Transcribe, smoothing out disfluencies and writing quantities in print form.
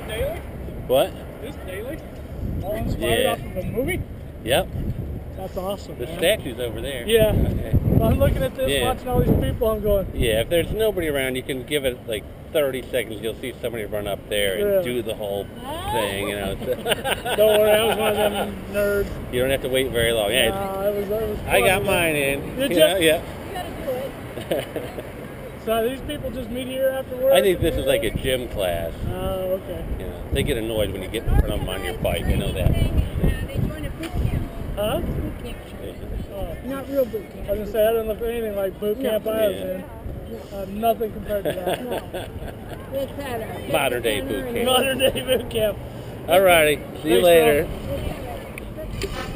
daily? What? This daily? All inspired off of a movie? Yep. That's awesome, The man. statue's over there. Yeah. Okay. I'm looking at this, watching all these people, I'm going... Yeah, if there's nobody around, you can give it like 30 seconds. You'll see somebody run up there and do the whole thing, you know. Don't worry, I was one of them nerds. You don't have to wait very long. Yeah, it was I got mine in. Did you? Yeah. You gotta do it. So these people just meet here after work? I think this is like a gym class. Oh, okay. You know, they get annoyed when you get in front of them on your bike. I know that. They join a boot camp. Huh? Boot camp. Oh. Not real boot camp. I was going to say, I don't look anything like boot camp I was in. Nothing compared to that. No. It's better. Modern day boot camp. Modern day boot camp. Alrighty. See you Thanks, later. Phil.